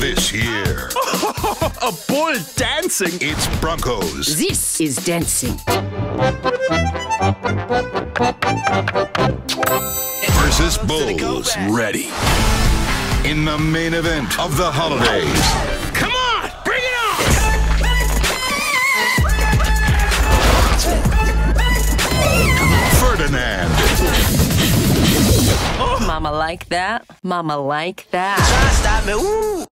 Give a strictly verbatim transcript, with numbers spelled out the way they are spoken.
This year, A bull dancing? it's Broncos This is dancing. versus Bulls. Ready. In the main event of the holidays, Come on! Bring it on! Ferdinand Mama like that. Mama like that. Stop me. Ooh.